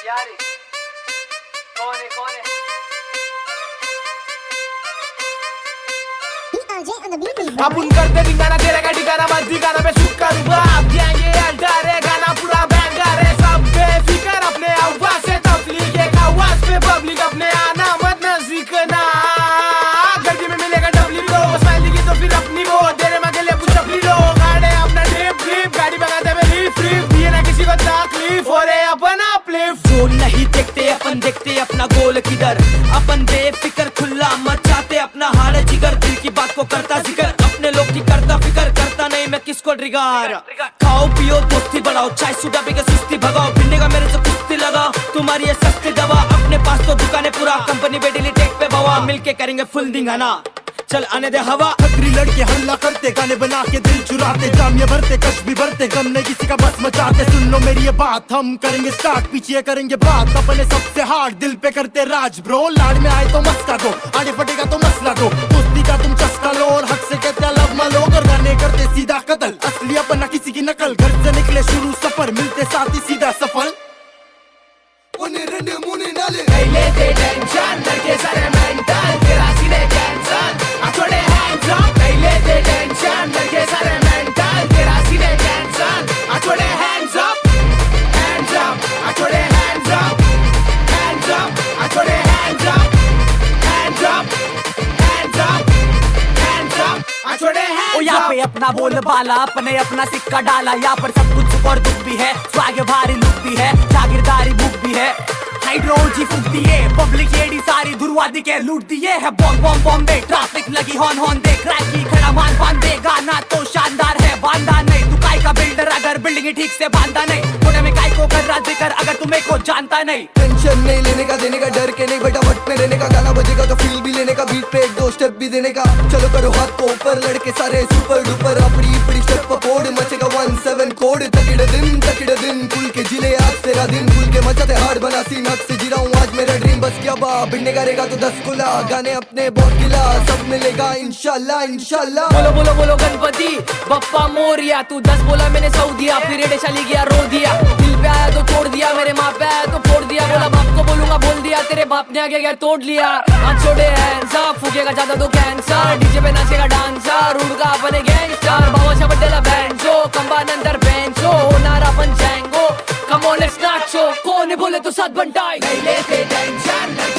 क्या रे? कौन है कौन है? अपन करते ठिकाना तेरे का ठिकाना मत ठिकाना पे शुक करूँगा अब जाएंगे अल्टर है गाना पूरा बैंगर है सब बेफिकर अपने आवाज से तबलीग एक आवाज पे पब्लिक अपने आना मत नजीकना गर्दी में मिलेगा डबली लो स्माइली की तो फिर अपनी वो तेरे मगे ले कुछ अपनी लो गाड़े अपना ड्रिप ड्रिप गाड़ी भगाते में लीफ लीफ दिए ना किसी को तकलीफ हो रहे अपन अपलिफ्ट गोल नहीं देखते अपन देखते अपना गोल किधर अपन बेफिकर खुला मचाते अपना हाड़ जिगर दिल की बात को करता जिक्र अपने लोग की करता फिकर करता नहीं मैं किसको ट्रिगर खाओ पियो दोस्ती बढ़ाओ चाय सुधा पी के सुस्ती भगाओ भिड़ने का मेरे से कुश्ती लगाओ तुम्हारी ये सस्ती दवा अपने पास तो दुकानें पूरा कंपनी पे डेली टेक पे बवा मिलके करेंगे फुल दिंगाना चल आने दे हवा खतरी लड़के हल्ला करते गाने बना के दिल चुराते जामिया भरते कश भी भरते गम नहीं किसी का बस मचाते सुन लो मेरी ये बात हम करेंगे स्टार्ट पीछे करेंगे बात अपने सबसे हार्ड दिल पे करते राज ब्रो लाड में आए तो मस्का दो आगे फटेगा तो मसला दो दोस्ती का तुम चस्का लो और हक से कहते लव मालो और गाने करते सीधा कत्ल असली अपन ना किसी की नकल घर से निकले शुरू सफर मिलते साथ ही सीधा सफल लेते टेंशन लड़के सारे मेंटल तेरा सीधे कैंसर छोड़े hands up नहीं लेते टेंशन लड़के सारे मेंटल तेरा सीधे कैंसर छोड़े hands up छोड़े hands up छोड़े hands up छोड़े ओ यहाँ पे अपना बोल बाला अपने अपना सिक्का डाला यहाँ पर सब कुछ सुख और दुख भी है स्वाग भारी लुक भी है जागीरदारी बुक भी है हाइड्रोलॉजी फूक दिए पब्लिक एडी सारी धुरवा दिखे लूट दिए है बॉम्ब बॉम्ब बॉम्बे ट्रैफिक लगी हॉर्न हॉर्न दे क्रैक की खड़ा मान बांध दे गाना तो शानदार है बांधा नहीं तू काय का बिल्डर अगर बिल्डिंग ठीक से बांधा नहीं कोने में काय को कर रहा जिक्र अगर तुम्हें को जानता नहीं टेंशन नहीं लेने का देने का डर के नहीं बेटा वट में रहने का गाना बजेगा तो फील भी लेने का बीट पे एक दो स्टेप भी देने का चलो करो हाथ को ऊपर लड़के सारे सुपर डुपर अपनी अपनी स्टेप पर फोड़ मचेगा 17 कोड तकिड़े दिन खुल के जिले आज तेरा दिन खुल के मचाते हार्ड बना सीन हक से जी रहा हूँ आज मेरा ड्रीम बस क्या बा बिन्ने करेगा तो 10 खुला गाने अपने बहुत गिला सब मिलेगा इंशाल्लाह इंशाल्लाह बोलो बोलो बोलो गणपति बप्पा मोरिया तू 10 बोला मैंने 100 दिया फिर एडे चली गया रो दिया दिल पे आया तो छोड़ दिया मेरे माँ पे आया तो फोड़ दिया बोला बाप को बोलूंगा बोल दिया तेरे बाप ने आगे गया तोड़ लिया आज छोड़े हैंड्स अप फूकेगा ज्यादा तो कैंसर डीजे पे नाचेगा डांसर उड़गा अपने गैंगस्टर बाबा शबड्डेला बैंजो कंबान अंदर बेंचो नारा पंचांगो कम ऑन लेट्स नाचो कौन बोले तो साथ बंटाई नहीं लेते टेंशन